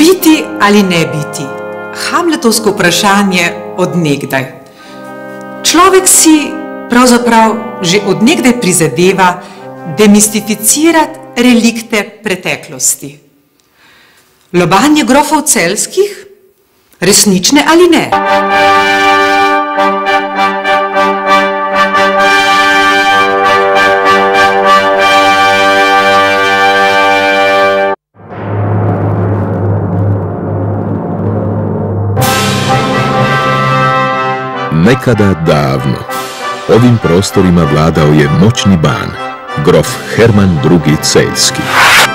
Biti ali ne biti? Hamletovsko vprašanje od nekdaj. Človek si pravzaprav že od nekdaj prizadeva demistificirati relikte preteklosti. Lobanje grofov celjskih? Resnične ali ne? Nekada davno, ovim prostorima vladao je moćni ban, grof Herman II. Celjski.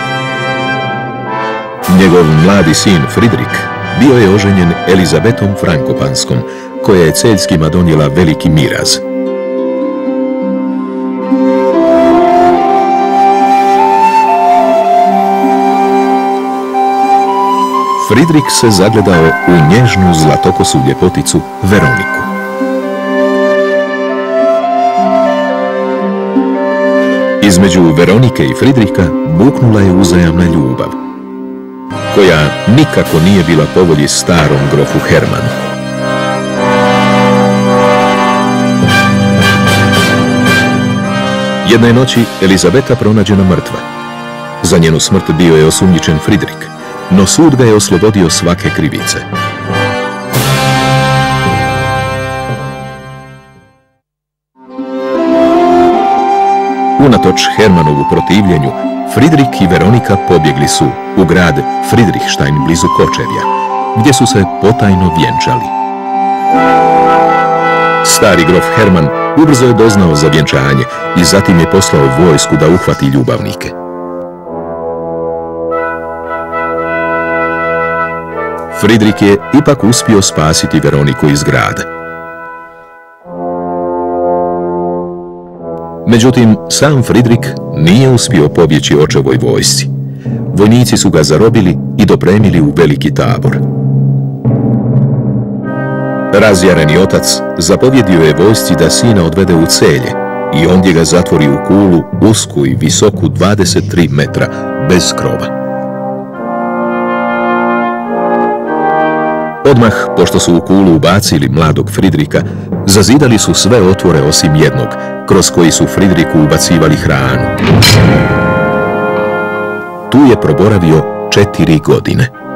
Njegov mladi sin Fridrik bio je oženjen Elizabetom Frankopanskom, koja je Celjskima donijela veliki miraz. Fridrik se zagledao u nježnu zlatokosu ljepoticu Veroniku. Između Veronike i Fridrika buknula je uzajamna ljubav, koja nikako nije bila po volji starom grofu Hermanu. Jedne noći Elizabeta pronađena mrtva. Za njenu smrt bio je osumnjičen Fridrik, no sud ga je oslobodio svake krivice. Unatoč Hermanovu protivljenju, Fridrik i Veronika pobjegli su u grad Friedrichstein blizu Kočevja, gdje su se potajno vjenčali. Stari grof Herman ubrzo je doznao za vjenčanje i zatim je poslao vojsku da uhvati ljubavnike. Fridrik je ipak uspio spasiti Veroniku iz grada. Međutim, sam Fridrik nije uspio pobjeći očevoj vojsci. Vojnici su ga zarobili i dopremili u veliki tabor. Razjareni otac zapovjedio je vojsci da sina odvede u Celje i ondje ga zatvori u kulu usku i visoku 23 metra bez krova. Odmah, pošto su u kulu ubacili mladog Fridrika, zazidali su sve otvore osim jednog, kroz koji su Fridriku ubacivali hranu. Tu je proboravio 4 godine.